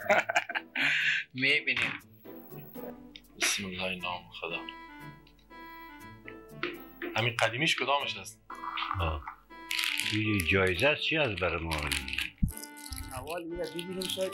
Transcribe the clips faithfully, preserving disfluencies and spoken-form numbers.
میبینیم. بسم الله نام خدا. همین قدیمیش کدامش هست؟ این جایزه است چی از برای ما؟ اول میره ببینیم شاید.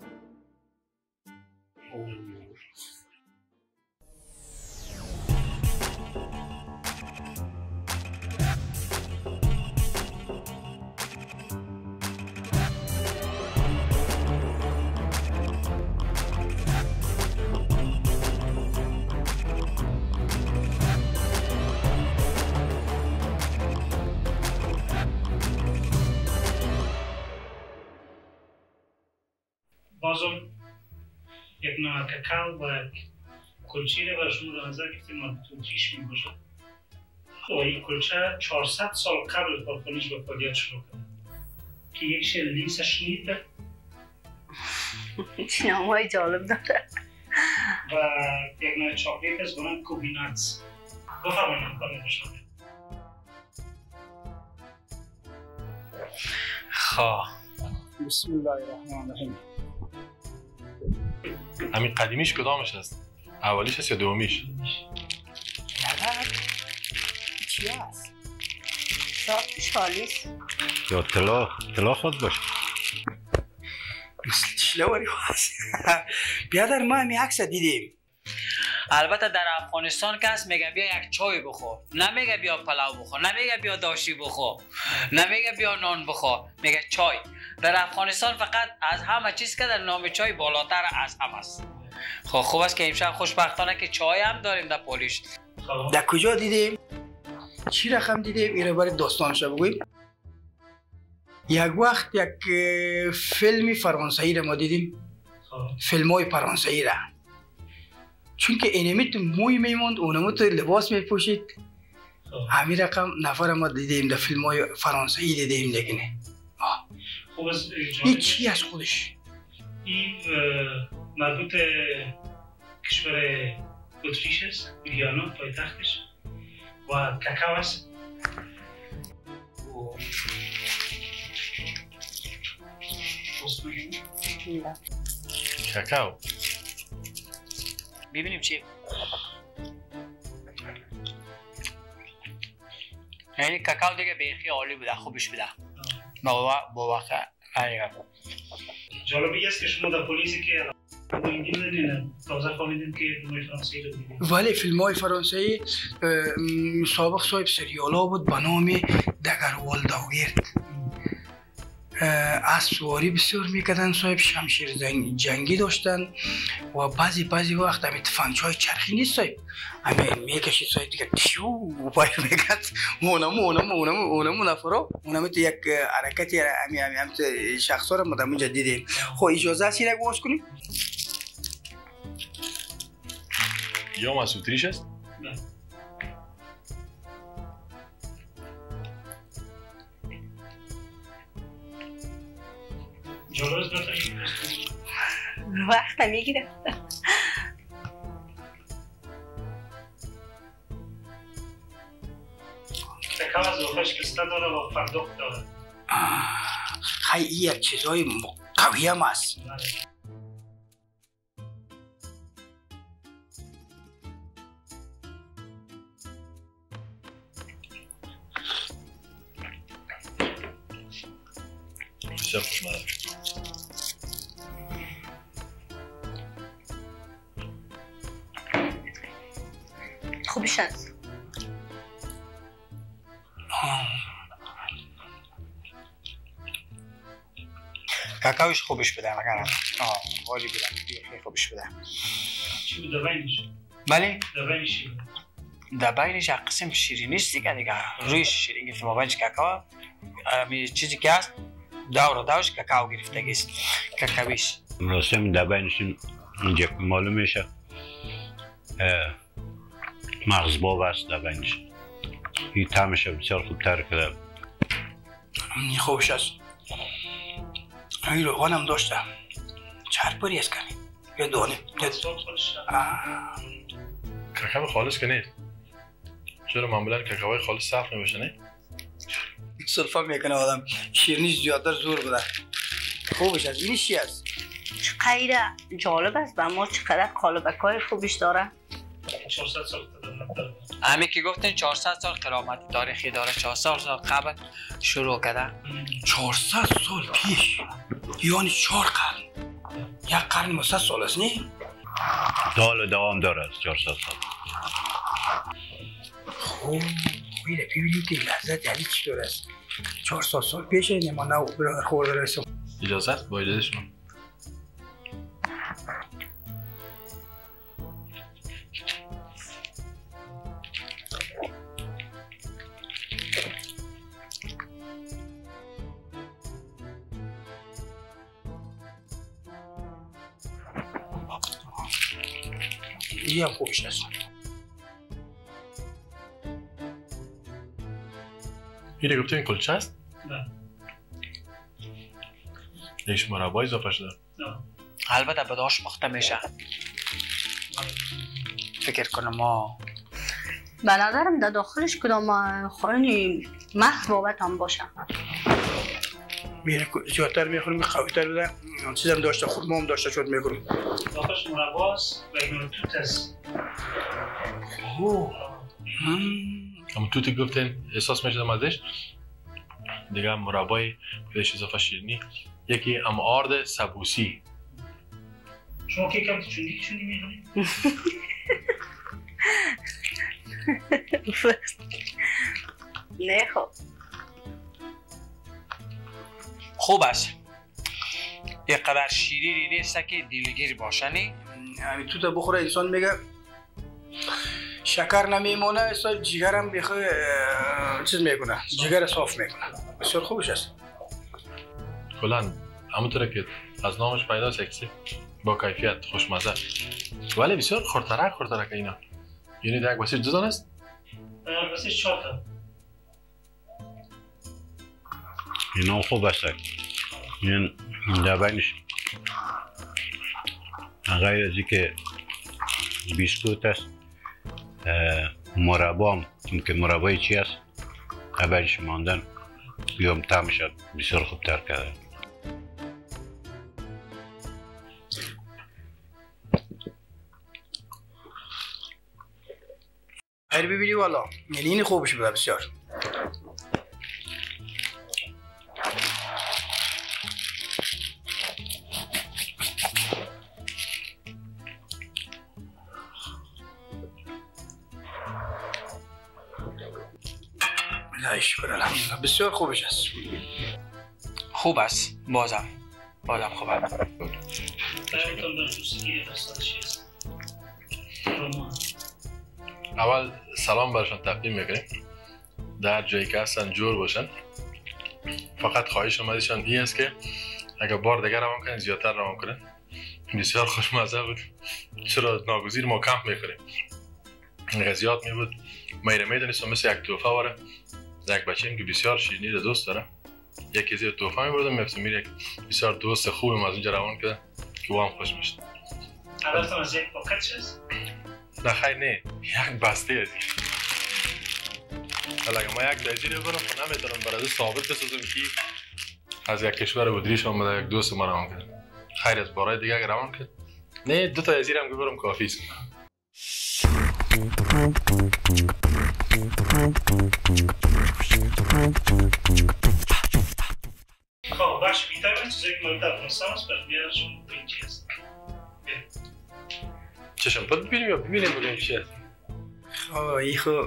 بازم یک نوع کاکائو و کلچه را برای شما در نظر گرفتیم اتریش می باشد. و این کلچه چهارصد سال قبل کارخانه‌اش به فعالیت شروع کرد که یک شیر لیسش نیده نام‌های جالب داره و یک نوع چاکلیت است به نام کوبیناتس. بفرمایید کار بشم. خواه بسم الله الرحمن الرحیم. همین قدیمیش کدامش هست؟ اولیش هست یا دومیش؟ لبک چی هست؟ صافش خالیست یا طلا طلا خود باشه. مثل شلواری هست. بیادر ما همی عکس دیدیم. البته در افغانستان کس میگه بیا یک چای بخور، نمیگه بیا پلاو بخور، نمیگه بیا داشی بخور، نمیگه بیا نان بخور، میگه چای. در افغانستان فقط از همه چیز که در نام چای بالاتر از همه است. خب خوب است که امشب خوشبختانه که چای هم داریم در پولیش. در کجا دیدیم؟ چی رقم دیدیم؟ این رو برای داستانش بگویم. یک وقت یک فیلمی فرانسوی را ما دیدیم. فیلم های فرانسوی را. چون که اینمی تو موی میموند، اونمو تو لباس میپوشید. همین رقم نفر ما دیدیم در فیلم های فرانسوی دیدیم دیگه. خوب است. این چی از خودش؟ این مربوط کشور اتریش است، ویانا پایتختش و کاکائو است. کاکائو ببینیم چی؟ یعنی کاکائو دیگه بیخی عالی بوده، خوبش بوده. با واقع جالبی است که شما در پلیسی که میدونین تازه فهمیدین که فیلم فرانسوی رو دیدین. ولی فیلم های فرانسوی سابق صاحب سریال ها بود به نام دگروال داوگرد. اسب سواری بسیار میکردن صاحب، شمشیر جنگی داشتن و بعضی بعضی وقت همین تفنگچای چرخی نیست صاحب، همین میکشید صاحب دیگه تیو پای میکرد اونم اونم اونم اونم نفرا اونم تو یک حرکتی همین همین همین شخصا رو ما در اونجا دیدیم. خب اجازه است اینو گوش کنیم؟ یا از اتریش است؟ نه. جالب است بفرمایید. وقت میگیره. کاکائو از روخش پسته داره و فندق داره. خیلی یک چیزای قوی هم هست. بسیار خوشمزه. خوبش هست. کاکائوش خوبش بده مگر آه عالی بوده، خیلی خوبش بوده. چی بود دبینش؟ بله؟ دبینش چی بود؟ دبینش یک قسم شیرینی است دیگه دیگه. روی شیرینی که مابینش کاکائو می چیزی که هست دور دورش کاکائو گرفتگی است. کاکائویش رسم دبینش اینجا معلوم میشه مغز باب است دبینش. این طعمش بسیار خوبتر کرده. این خوبش است. این روغن هم داشته. چهار پری است کمی. یا دانه. کاکائو خالص که نیست. چرا معمولا کاکائو خالص صرف نمیشه نه؟ سلفا میکنه آدم. شیرینیش زیادتر زور بوده. خوبش است. این چی است؟ غیر جالب است به ما چقدر قالبک های خوبش داره. چهارصد سال قدمت داره. همین که گفتین چهارصد سال قدامت تاریخی داره. چهارصد سال قبل شروع کرده. چهارصد سال پیش یعنی چهار قرن. یک قرن و صد سال است نه؟ دال دوام داره از چهارصد سال. خوب خویره ببینیم که لحظت یعنی چی داره است. چهارصد سال پیشه نما نو برادر خورده رسیم. اجازه است با اجازه شما. این هم خوبش است. اینه گفتیم کلچه است؟ نه. یک مربا اضافه شده؟ نه. البته به داش مخته میشه. فکر کنم ما به نظرم در داخلش کدام خواهی مخت بابت هم باشه. میره زیادتر میخوریم قویتر بده. چیزم داشته خورما هم داشته شد میکنیم. داخلش مرباست و این توت است. اوه. اما توتی گفتین احساس میشدم ازش. دیگه هم مربای بهش اضافه شیرینی. یکی ام آرد سبوسی. شما که کم چونی چونی میخورید؟ نه خب خوب است. یک قدر شیرینی نیست که دیلگیر باشه نی؟ یعنی تو تا بخوره انسان میگه شکر نمیمونه اصلا جگرم بخواه چیز میکنه جگر صاف میکنه. بسیار خوبش است. کلان همونطوره که از نامش پیداست اکسی با کیفیت خوشمزه ولی بسیار خورترک خورترک اینا. یعنی در یک بسیج دو دانه است؟ بسیج چهار تا. اینا خوب است. این در بینش غیر از اینکه بیسکوت است مربا هم که مربای چی است در بینش ماندن بیام طعمش بسیار خوبتر کرده. هر ببینی والا یعنی این خوبش بوده بسیار. شکر الحمدلله بسیار خوبش است. خوب است. بازم بازم خوب است. اول سلام برشان تقدیم میکنیم. در جایی که هستن جور باشن. فقط خواهش اومدیشان این است که اگر بار دیگر روان کنن زیادتر روان کنن. بسیار خوشمزه بود. چرا ناگزیر ما کم میکنیم. غذیات می بود. میره میدونیستم مثل یک توفه واره. یک بچه هم که بسیار شیرینی رو دوست داره. یکی زیر توفه می بردم میفتم میره بسیار دوست خوبیم از اونجا روان کرده که او هم خوش میشد. عبرتم از یک پاکت چیز؟ نه خیر نه یک بسته از این. حالا اگه ما یک دایزی رو برم خب نمیتونم برای ثابت بسازم که از یک کشور بودریش آمده یک دوست ما روان کرد. خیر از بارای دیگه اگر روان کرد نه دو تا از این هم که برم کافی است. خب بخش بیتر من چیزایی که مورد افغانستان است برای بیارشون ببین چی هست. چشم باید ببینیم یا ببینیم بگیم چی هست. خب ای خب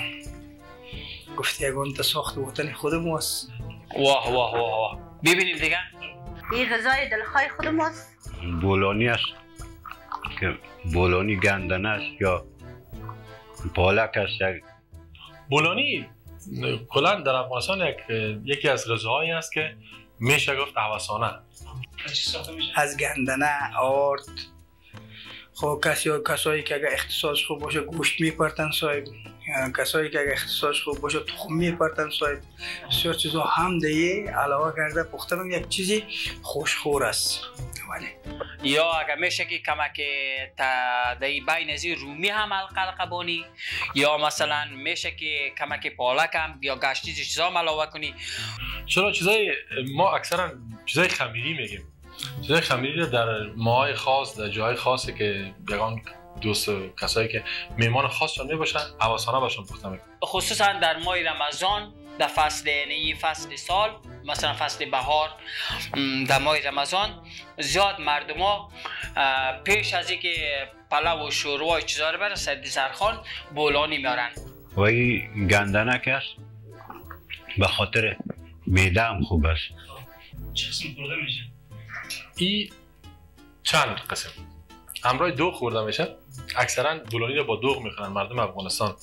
گفتی اگه تا ساخت وطن خودمون است. واه واه واه واه ببینیم دیگه. این غذای دلخواه خودم است. بولانی است که بولانی گندنه است یا پالک است. بولانی کلا در افغانستان یک یکی از غذاهایی است که میشه گفت هوسانه. از گندنه آرد. خب کسی کسایی که اگه اختصاص خوب باشه گوشت میپرتن صاحب. کسایی که اگه اختصاص خوب باشه تخم میپرتن صاحب. بسیار چیزا هم دیگه علاوه کرده پخته هم یک چیزی خوشخور است. ولی یا اگه میشه که کمک تا دی بین ازی رومی هم حلقه بانی یا مثلا میشه که کمک پالک هم یا گشتی چیزا علاوه کنی. چرا چیزای ما اکثرا چیزای خمیری میگیم چیزای خمیری رو در ماهای خاص در جای خاصی که یگان دوست کسایی که میمان خاصشان میباشن حواسانه باشون پخته میکنن. خصوصا در ماه رمضان در فصل یعنی فصل سال مثلا فصل بهار در ماه رمضان زیاد مردم ها پیش از اینکه پلو و شوروا و چیزا رو برن سر دسترخوان بولانی میارن. و این گندنک است به خاطر معده هم خوب است. چه قسم خورده میشه؟ این چند قسم همراه دوغ خورده میشه. اکثرا بولانی رو با دوغ میخورن مردم افغانستان.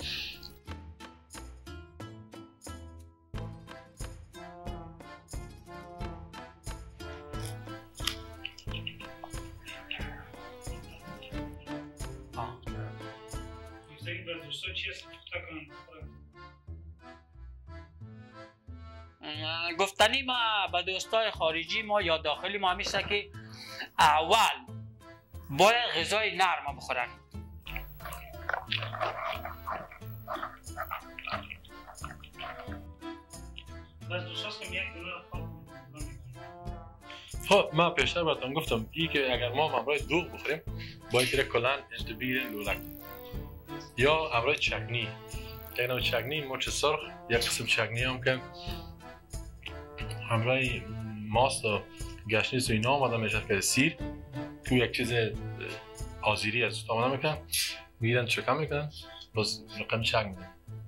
گفتنی ما به دوستای خارجی ما یا داخلی ما همیشه که اول باید غذای نرم بخورن. بس دوستاست که یک دونه خب من پیشتر براتون گفتم ای که اگر ما همراه دوغ بخوریم باید که کلان انتبیر لولک یا همراه چکنی یک نوع چکنی مرچ سرخ یک قسم چکنی هم که همراه ماست و گشنیز و اینا آماده میشه که سیر که یک چیز آزیری از آماده میکنن میگیرن چکم میکنن باز رقم چک میدن.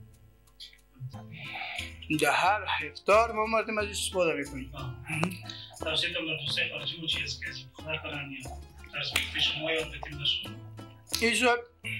در هر هفتار ما مردم از استفاده میکنیم. توصیه کنم دوستای خارجی مو چیز که بخور کنن یا درس پیش ما یاد بدیم داشتون ایشا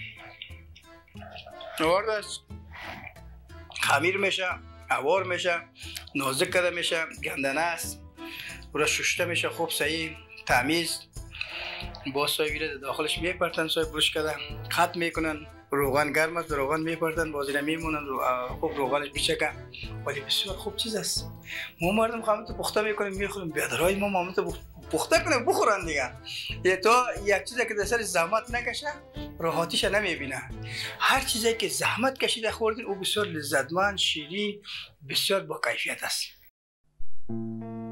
وارد است خمیر میشه اوار میشه نازک کرده میشه گندنه است برای ششته میشه خوب صحیح تمیز با سای ویره داخلش میپرتن سای بروش کرده خط میکنن روغن گرم است روغن میپرتن بازی میمونن رو خوب روغنش بیچکه ولی بسیار خوب چیز است. ما مردم خامت پخته میکنیم میخوریم بیادرای ما مامت پخته کنیم بخورن دیگه. یه تو یک چیزی که در سر زحمت نکشه راحتیش نمیبینه. هر چیزی که زحمت کشیده خوردین او بسیار لذتمند شیرین بسیار با کیفیت است.